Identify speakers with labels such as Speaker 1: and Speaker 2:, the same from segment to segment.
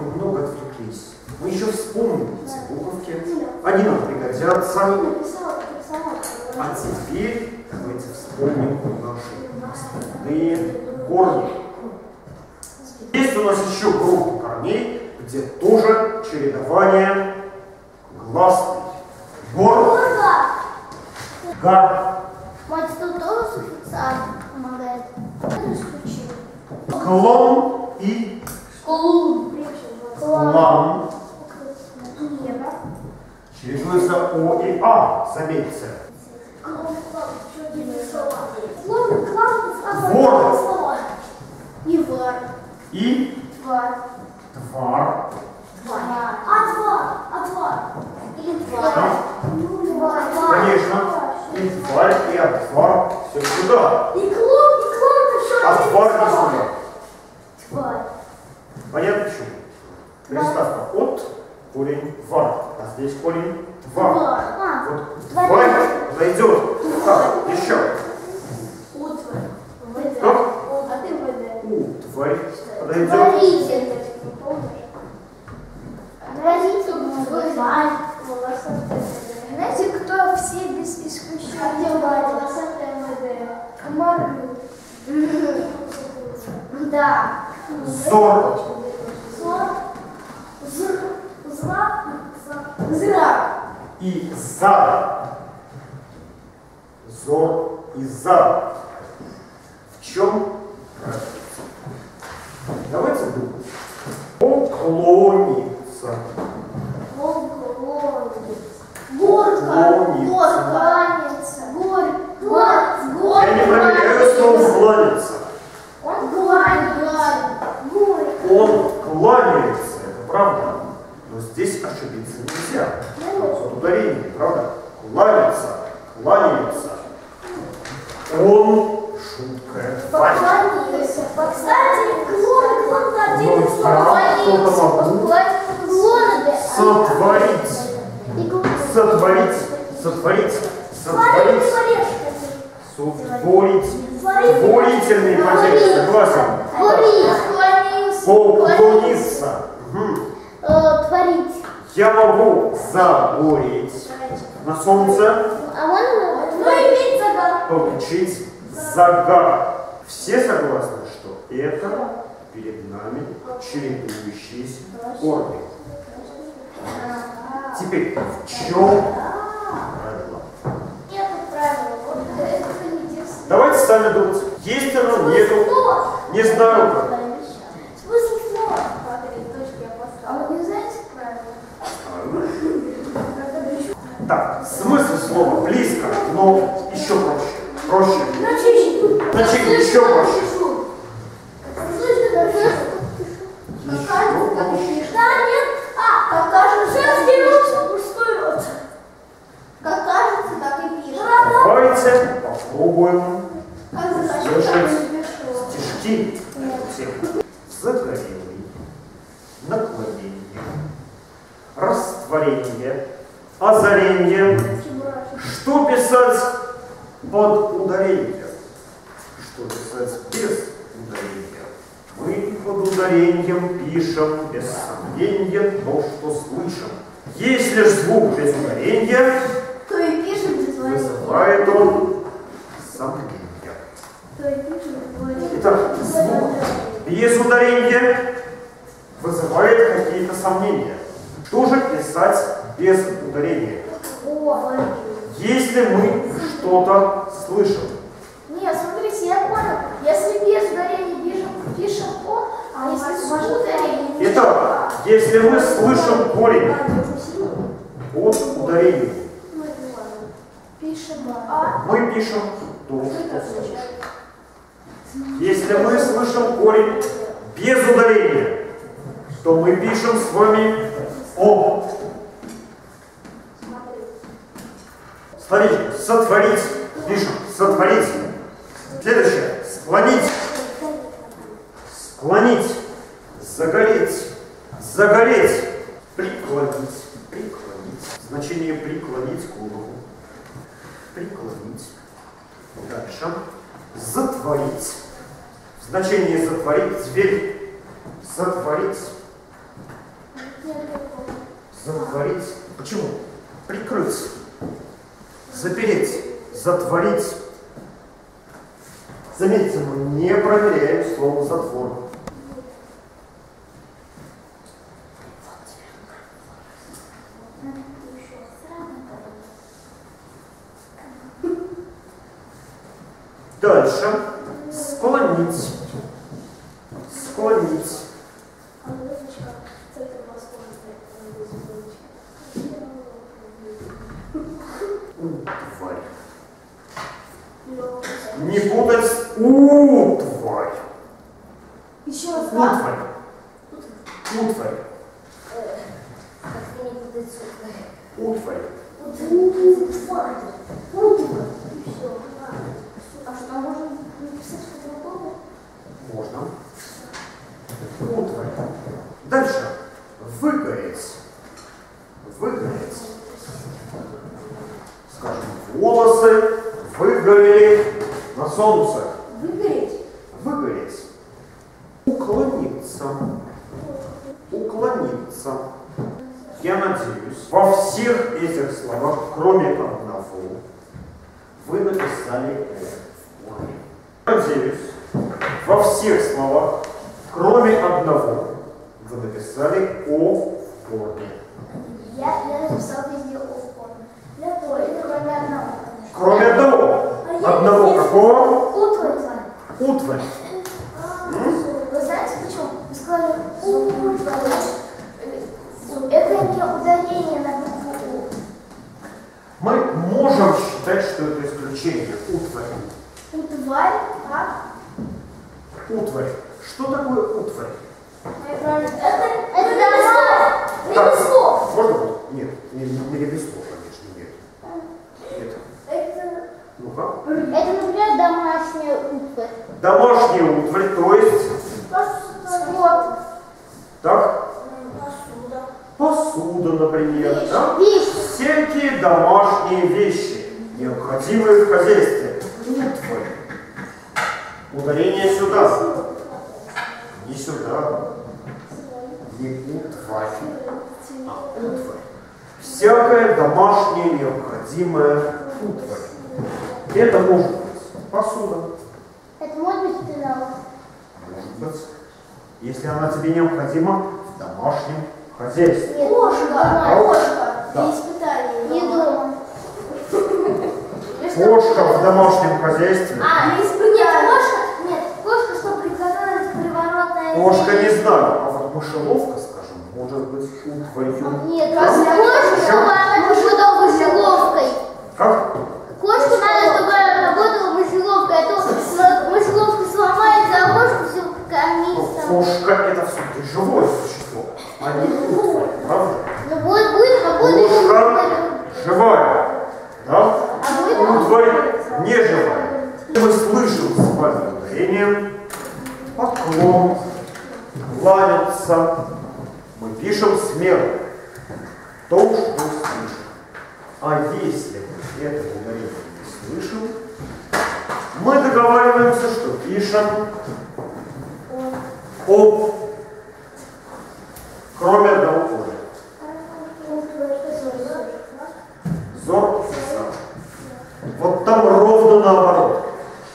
Speaker 1: мы немного отвлеклись. Мы еще вспомним эти буковки. Они нам пригодятся. А теперь давайте вспомним наши основные корни. Есть у нас еще группа корней, где тоже чередование гласных. Гор. Га.
Speaker 2: Мать, тут тоже суффиксация помогает.
Speaker 1: Клон и клан. Чередуются О и А, заметьте. Вор.
Speaker 2: И вар.
Speaker 1: И
Speaker 2: Твар.
Speaker 1: твар.
Speaker 2: Отвар. Или твар.
Speaker 1: Конечно. И тварь, и отвар. Все сюда.
Speaker 2: И клон еще.
Speaker 1: Отвар не сюда.
Speaker 2: Тварь.
Speaker 1: Понятно почему? Приставка от, корень вар. А здесь корень твар. Вот тварь зайдет. Так, еще. Как?
Speaker 2: А ты ВД.
Speaker 1: Тварь подойдет.
Speaker 2: Творитель. Знаете, кто все без исключения волосатые МВД? Комары. Да.
Speaker 1: Зор.
Speaker 2: Зрак.
Speaker 1: И зар. Зор и зар. В чем разница? Давайте думать. Поклониться. Я не проверяю слово кланяться. Он кланяется, это правда. Но здесь ошибиться нельзя. Вот ударение, правда? Кланяется, кланяется. Он шутка.
Speaker 2: Кстати, клон один
Speaker 1: Сотворить. Сотворить. Сотворить. Сотворить. Сотворить. Творительный падеж. Согласен. Поклониться.
Speaker 2: Творить.
Speaker 1: Я могу заборить на солнце. Получить загар. Все согласны, что это перед нами чередующиеся корни. Теперь в чем правило?
Speaker 2: Нет правила.
Speaker 1: Давайте сами думать. Есть оно, нету. Не знаю как.
Speaker 2: Смысл слова. А вы не знаете правила?
Speaker 1: Так, смысл слова близко, но еще проще. Проще. Значение еще проще. Давайте попробуем слышать стишки на эту тему. Загорелый, наклонение, растворение, озарение. Что писать под ударением? Что писать без ударения? Мы под ударением пишем без сомнения то, что слышим. Если же звук без ударения,
Speaker 2: То и пишем без
Speaker 1: вызывает он сомнения. Итак, звук без ударения вызывает какие-то сомнения. Что же писать без ударения? Если мы что-то слышим.
Speaker 2: Нет, смотрите, я понял. Если без ударения пишем О, а если с ударением...
Speaker 1: Итак, если мы слышим корень от ударения, мы пишем то, что слышим. Если мы слышим корень без ударения, то мы пишем с вами О. Смотрите, сотворить, пишем, сотворить. Следующее, склонить, склонить, загореть, загореть, преклонить, преклонить. Значение преклонить голову, преклонить. Дальше, затворить. Значение затворить, дверь, затворить. Затворить. Почему? Прикрыть. Запереть. Затворить. Заметьте, мы не проверяем слово затвор. Дальше. Склонить. Склонить. Утварь. Не путать с утварь.
Speaker 2: Еще раз.
Speaker 1: Утварь. Утварь. Утварь.
Speaker 2: А что, можно написать что-то другое?
Speaker 1: Можно. Утварь. Дальше. Выгореть. Выгореть. Скажем, волосы выгорели на солнце.
Speaker 2: Выгореть?
Speaker 1: Выгореть. Уклониться. Уклониться. Я надеюсь, во всех этих словах, кроме одного, вы написали «о» в форме. Надеюсь, во всех словах, кроме одного, вы написали «о» в форме.
Speaker 2: Я написал везде «о» в форме. Для того, это кроме одного, конечно.
Speaker 1: Кроме одного. Одного какого?
Speaker 2: Утварь.
Speaker 1: Утварь.
Speaker 2: Вы знаете почему? Вы сказали «утварь». Это не ударение на букву «у».
Speaker 1: Мы можем считать, что это исключение. Утварь.
Speaker 2: Утварь, а?
Speaker 1: Утварь. Что такое утварь?
Speaker 2: Это ремесло.
Speaker 1: Можно было? Нет, не ремесло, конечно, нет. Нет.
Speaker 2: Это,
Speaker 1: Ну-ка.
Speaker 2: например, домашняя утварь.
Speaker 1: Домашняя утварь, то есть...
Speaker 2: Спорт.
Speaker 1: Так?
Speaker 2: Посуда.
Speaker 1: Посуда, например. Да?
Speaker 2: Вещи.
Speaker 1: Всякие домашние вещи, необходимые в хозяйстве. Утварь. Ударение сюда. Не сюда. Не утварь. А утварь. Всякая домашняя необходимая утварь. Это может быть посуда.
Speaker 2: Это может быть пенал.
Speaker 1: Может быть. Если она тебе необходима в домашнем хозяйстве.
Speaker 2: Кошка.
Speaker 1: Да.
Speaker 2: Испытание. Не дома.
Speaker 1: Кошка в домашнем хозяйстве.
Speaker 2: Нет, кошка, чтобы приготовить приворотное.
Speaker 1: Кошка не знаю, а вот мышеловка, скажем, может быть утварью.
Speaker 2: Нет, кошка, чтобы она работала мышеловкой.
Speaker 1: Как?
Speaker 2: Кошку надо, чтобы она работала мышеловкой, а то мышеловка сломается, а кошку все кормить.
Speaker 1: Кошка это все-таки живое существо, а не утварь, правда?
Speaker 2: Ну вот будет работать.
Speaker 1: Кошка живая, да? Утварь не живая. Мы слышим с вами ударение, поклон, кланяться. Мы пишем смело. То, что слышим. А если мы это ударение не слышим, мы договариваемся, что пишем о, кроме одного поля. Зор, зор. Вот там ровно наоборот.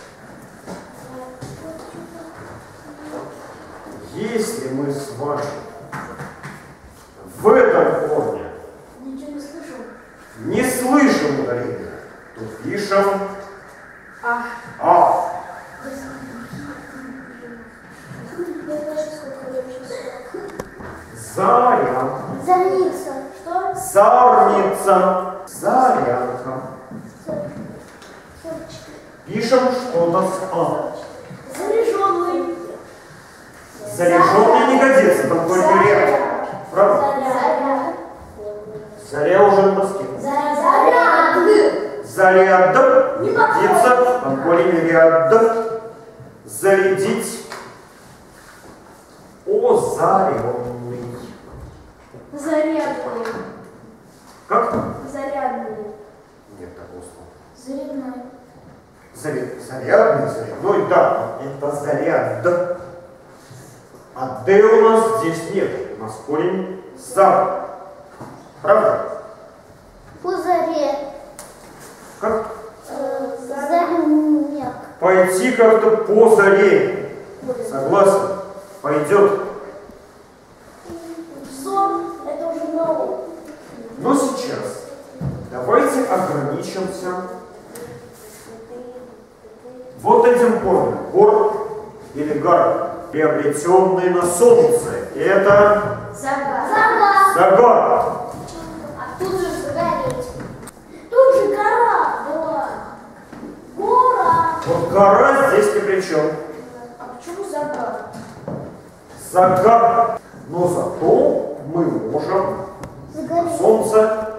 Speaker 1: Если мы с вами в этом корне не слышим ударения, то пишем А. Заря.
Speaker 2: Зорница. Что?
Speaker 1: Зарница. Зарянка. Пишем что-то с А.
Speaker 2: Заряженный.
Speaker 1: Заряженный не годится, там только ряд. Правда? Заря уже на доске.
Speaker 2: Заряд.
Speaker 1: Заряд не годится, там корень ряд. Зарядить. Озаренный.
Speaker 2: Зарядный.
Speaker 1: Как?
Speaker 2: Зарядный.
Speaker 1: Нет такого слова.
Speaker 2: Зарядной.
Speaker 1: Зарядный, зарядной, да, это заряд. А Д у нас здесь нет, у нас корень зар. Правда?
Speaker 2: По заре.
Speaker 1: Как?
Speaker 2: Зарняк.
Speaker 1: Пойти как-то по заре. Согласен? Пойдет.
Speaker 2: Сон – это уже наука.
Speaker 1: Но сейчас давайте ограничимся вот этим корнем. Гор или гар, приобретенный на солнце. Это
Speaker 2: Загар.
Speaker 1: загар.
Speaker 2: А тут же загореть. Тут же гора была. Гора.
Speaker 1: Вот гора здесь ни при чем.
Speaker 2: А почему загар?
Speaker 1: Загар. Но зато мы можем на солнце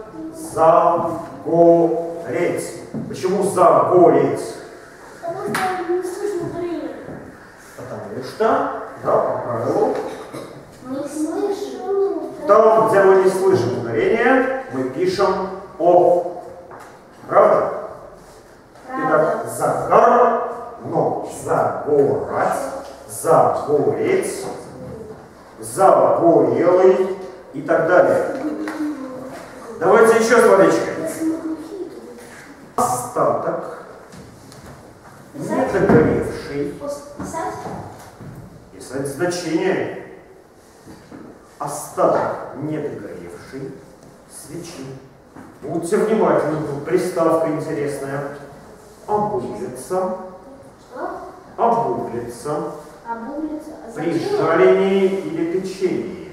Speaker 1: загореть. Почему загореть?
Speaker 2: Потому что не слышно зрение.
Speaker 1: Потому что, да, по правилу,
Speaker 2: Не слышу.
Speaker 1: там, где мы не слышим ударения, мы пишем О. Правда? Итак, загар, но загорать, загореть, загорелый и так далее. Давайте еще словечко. Остаток, недогоревший.
Speaker 2: Писать?
Speaker 1: Писать значение. Остаток недогоревшей свечи. Будьте внимательны, тут приставка интересная. Обуглится.
Speaker 2: Что?
Speaker 1: Обуглится.
Speaker 2: Обуглится.
Speaker 1: При жарении или печении.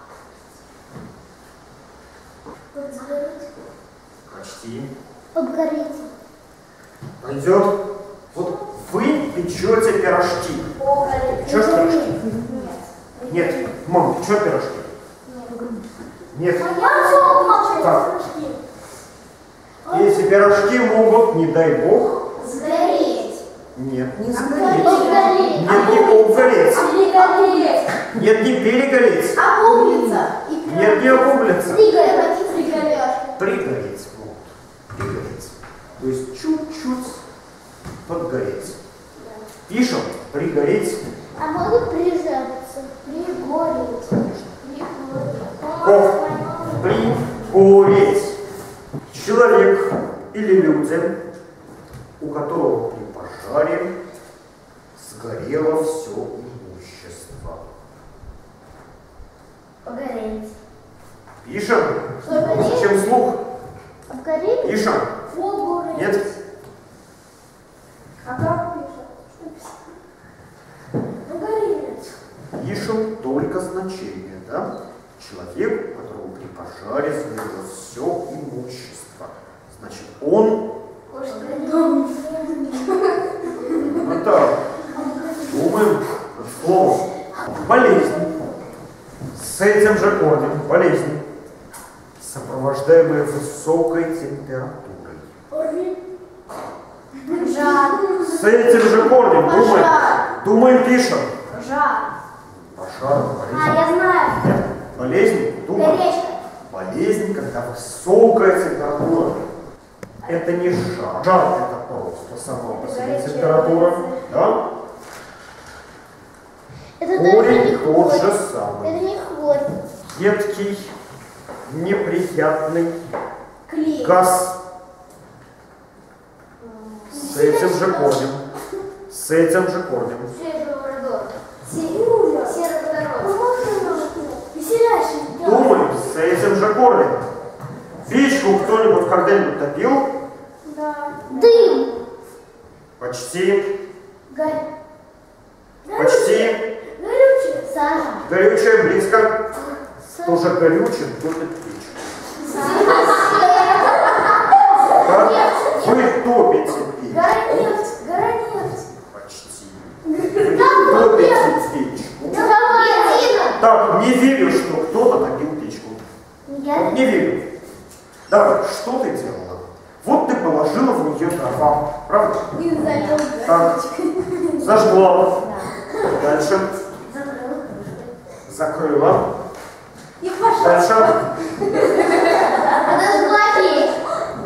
Speaker 2: Подгореть.
Speaker 1: Почти.
Speaker 2: Подгореть.
Speaker 1: Пойдет. Вот вы печете пирожки.
Speaker 2: Погореть.
Speaker 1: Печешь пирожки?
Speaker 2: Нет.
Speaker 1: Нет. Мам, печешь пирожки? Нет. Так. Эти пирожки могут, не дай бог,
Speaker 2: Сгореть.
Speaker 1: нет, не сгореть.
Speaker 2: Обгореть.
Speaker 1: Нет, не обгореть.
Speaker 2: Перегореть.
Speaker 1: Нет, не перегореть.
Speaker 2: Обуглиться.
Speaker 1: Нет, не обуглиться.
Speaker 2: Пригореть.
Speaker 1: Пригореть могут. Пригореть. То есть чуть-чуть подгореть. Пишем пригореть.
Speaker 2: А могут прижариться. Пригореть.
Speaker 1: Пригореть. Человек или люди, у которого при пожаре сгорело все имущество.
Speaker 2: Погореть.
Speaker 1: Пишем.
Speaker 2: Что гореть?
Speaker 1: Зачем слух?
Speaker 2: Обгореть?
Speaker 1: Пишем.
Speaker 2: Погореть.
Speaker 1: Нет?
Speaker 2: А как пишут? Погореть.
Speaker 1: Пишем только значение, да? Человек, у которого при пожаре сгорело все имущество. Значит, он... Вот так. Думаем над словом. Болезнь. С этим же корнем. Болезнь, сопровождаемая высокой температурой.
Speaker 2: Жар.
Speaker 1: С этим же корнем. Думаем. Думаем, пишем.
Speaker 2: Жар.
Speaker 1: Пожар, болезнь.
Speaker 2: А, я знаю.
Speaker 1: Болезнь, думаем.
Speaker 2: Горечка.
Speaker 1: Болезнь, когда высокая температура. Это не жар. Жар это просто сама по себе температура. Да?
Speaker 2: Это даже не
Speaker 1: Корень тот
Speaker 2: хворь.
Speaker 1: же самый.
Speaker 2: Это не хворь.
Speaker 1: Едкий, неприятный
Speaker 2: Клей.
Speaker 1: газ. С этим же корнем. С этим же корнем. Думаем, с этим же корнем. Печку кто-нибудь когда-нибудь топил?
Speaker 2: Да. Дым.
Speaker 1: Почти.
Speaker 2: Горь.
Speaker 1: Почти.
Speaker 2: Горючее. Сажа.
Speaker 1: Горючее близко. Тоже горючим топит печь. Как? Вы топите печь.
Speaker 2: Гора нефть. Гора нефть.
Speaker 1: Почти. Вы топите печку. Так, не верю, что кто-то топил печку. Вот не верю. Давай, что ты делала? Вот ты положила в нее дрова, правда?
Speaker 2: И залил.
Speaker 1: Так, зажгла. Дальше. Закрыла.
Speaker 2: И пошла.
Speaker 1: Дальше.
Speaker 2: Подожгла печь.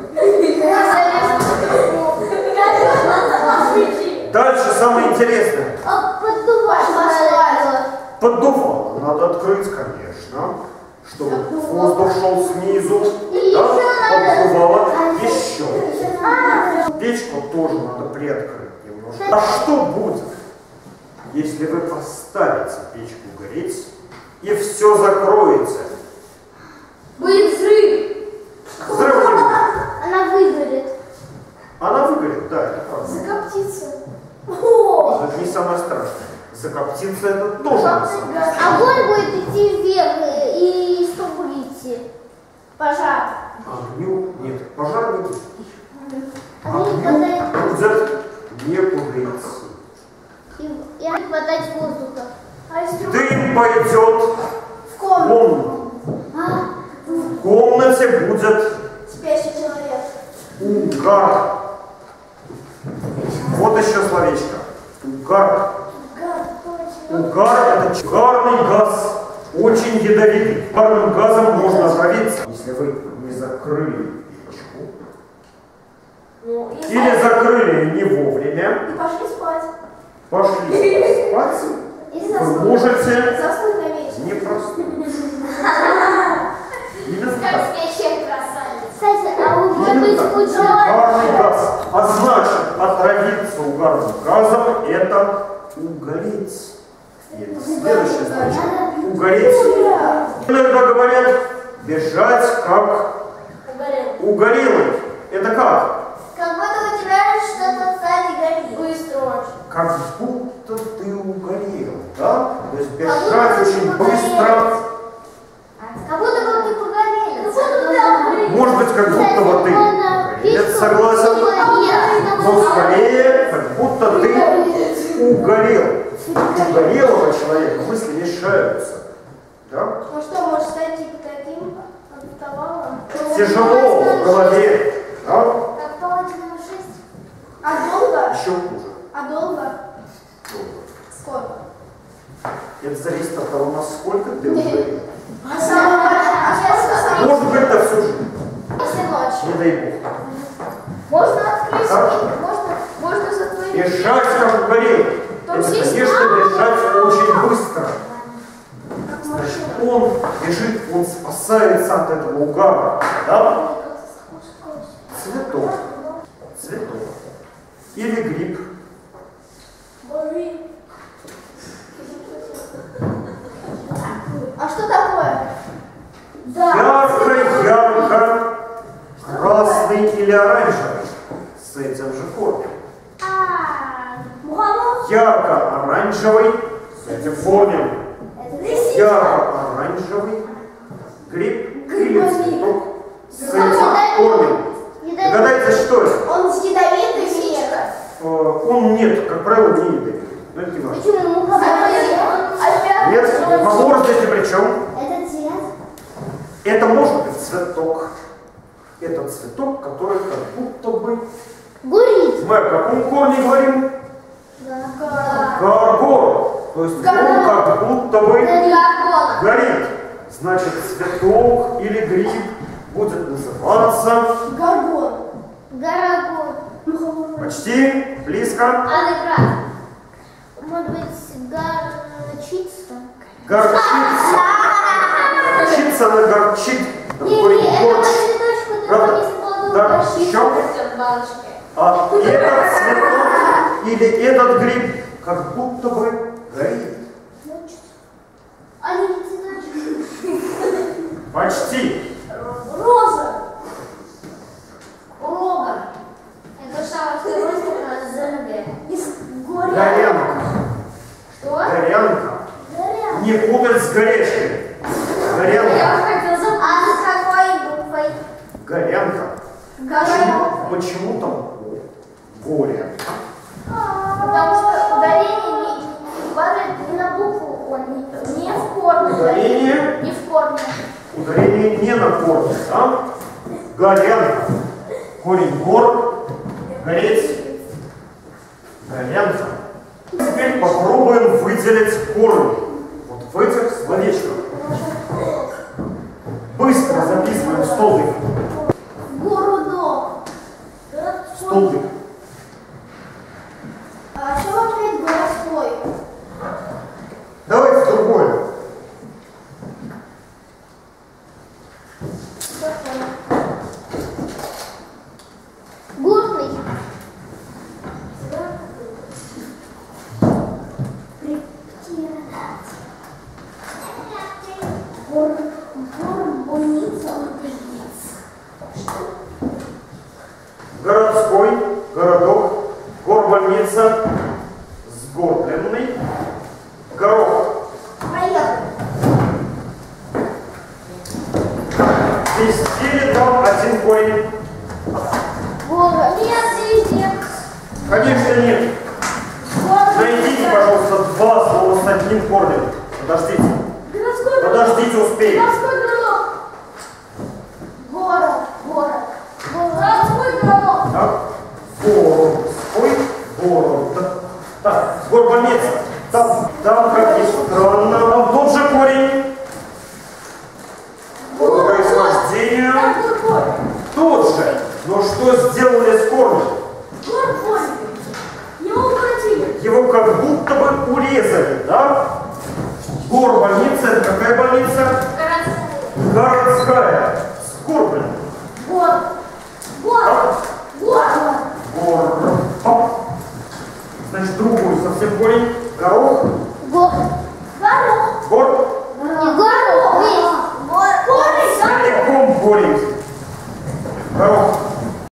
Speaker 1: Дальше самое интересное.
Speaker 2: Поддувать поставила.
Speaker 1: Поддувало надо открыть, конечно, чтобы воздух шел снизу, да, поддувало еще. Печку тоже надо приоткрыть немножко. А что будет, если вы поставите печку гореть и все закроете?
Speaker 2: Будет взрыв.
Speaker 1: Взрыв не будет.
Speaker 2: Она выгорит.
Speaker 1: Она выгорит, да, это правда.
Speaker 2: Закоптится.
Speaker 1: Это не самое страшное. Закоптиться это тоже не самое страшное.
Speaker 2: Огонь будет идти вверх, и что будете? Пожар.
Speaker 1: Огню нет, пожар не будет.
Speaker 2: Огню
Speaker 1: Будет некуда идти.
Speaker 2: и хватать воздуха.
Speaker 1: Дым пойдет в комнату. В комнате будет
Speaker 2: Спящий человек.
Speaker 1: угар. Вот еще словечко. Угар. Угар – это угарный газ. Очень ядовитый. Угарным газом можно отравиться. Если вы не закрыли печку, или закрыли не вовремя,
Speaker 2: И пошли спать.
Speaker 1: пошли спать, вы можете
Speaker 2: Заснуть на вечер.
Speaker 1: не проснуться. Именно
Speaker 2: Как
Speaker 1: так.
Speaker 2: спящая красавица. Кстати, а у меня
Speaker 1: Именно
Speaker 2: быть
Speaker 1: так.
Speaker 2: скучно.
Speaker 1: Угарный газ. А значит, отравиться угарным газом – это угореть. И это следующее значение. Угореть. Иногда говорят бежать как угорелый. Это как?
Speaker 2: Как будто у тебя что-то сзади горит. Быстро очень.
Speaker 1: Как будто ты угорел, да? То есть бежать очень быстро.
Speaker 2: Как будто бы ты погорел.
Speaker 1: Может быть, как будто вот ты угорелец, согласен. Но скорее, как будто ты угорел. У угорелого человека мысли мешаются. Да?
Speaker 2: Ну что, может стать типа таким?
Speaker 1: Тяжело в голове. Да?
Speaker 2: Как Паладином 6. А долго?
Speaker 1: Еще хуже.
Speaker 2: А долго?
Speaker 1: Долго.
Speaker 2: Сколько?
Speaker 1: Это зависит от того, насколько ты угорел.
Speaker 2: А
Speaker 1: Может быть, это всю жизнь.
Speaker 2: если ночь?
Speaker 1: Не дай бог.
Speaker 2: Можно открыть,
Speaker 1: Как?
Speaker 2: можно закрыть.
Speaker 1: Бежать как угорелый. Это, конечно, бежать очень быстро. Значит, он бежит, он спасается от этого угара. Да? Цветок. Цветок. Или гриб.
Speaker 2: А что такое?
Speaker 1: Ярко-ярко красный или оранжевый. С этим же корнем.
Speaker 2: Мухомор?
Speaker 1: Ярко-оранжевый с этим корнем. Ярко-оранжевый гриб или цветок с этим корнем. Догадайтесь, что это?
Speaker 2: Он с ядовитый или нет?
Speaker 1: Он нет, как правило, не ядовитый. Но это не важно.
Speaker 2: Почему мухомор?
Speaker 1: Нет, мухомор здесь ни при чем.
Speaker 2: Это цвет?
Speaker 1: Это может быть цветок. Это цветок, который как будто бы...
Speaker 2: Горит.
Speaker 1: Мы о каком корне говорим? Горгон. То есть он как будто бы горит. Значит, цветок или гриб будет называться...
Speaker 2: Горгон. Горгон.
Speaker 1: Почти, близко.
Speaker 2: Адекват. Может быть, горчица?
Speaker 1: Горчица. Горчица, она горчит.
Speaker 2: Не, это цветочку,
Speaker 1: Правда?
Speaker 2: который не складывал
Speaker 1: Да,
Speaker 2: горчицу.
Speaker 1: еще? А этот цветок или этот гриб как будто бы горит.
Speaker 2: Они не цветочки.
Speaker 1: Почти.
Speaker 2: Роза. Рога. Это самое второе из горя.
Speaker 1: Горянка.
Speaker 2: Что?
Speaker 1: Горянка.
Speaker 2: Горя.
Speaker 1: Не путать с горешкой. Горянка.
Speaker 2: хотела забыть. А с какой буквой?
Speaker 1: Горянка. Почему там горе?
Speaker 2: Потому что ударение не падает не на букву, не в корне.
Speaker 1: Ударение.
Speaker 2: Не в корне.
Speaker 1: Ударение не на корне, да? Горянка. Корень гор. Гореть. Горянка. Теперь попробуем выделить корни. Вот в этих словечках. Быстро записываем столбик.
Speaker 2: Городок.
Speaker 1: Столбик.
Speaker 2: А что опять городской?
Speaker 1: Давайте другое.
Speaker 2: Больница.
Speaker 1: Городской, городок, горбольница, сгорбленный, горох.
Speaker 2: Поехали.
Speaker 1: Ввести там один корень.
Speaker 2: Вова, нет, везде.
Speaker 1: Конечно, нет. Найдите, пожалуйста, два слова с одним корнем. Подождите.
Speaker 2: Городской городок.
Speaker 1: Подождите, успеем.
Speaker 2: Городской городок. Город. Городской городок.
Speaker 1: Так. Городской город. Так, горбольница. Там, как ни странно, там тот же корень. По происхождению тот же. Но что сделали с корнем?
Speaker 2: Его укоротили.
Speaker 1: Его как будто бы урезали, да? Горбольница, это какая больница? Городская. Сгорбленная. Значит, другой совсем корень. Горох.